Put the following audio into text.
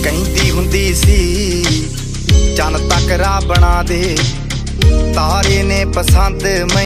कहती हुंदी सी चन तक राह बना दे, तारे ने पसंद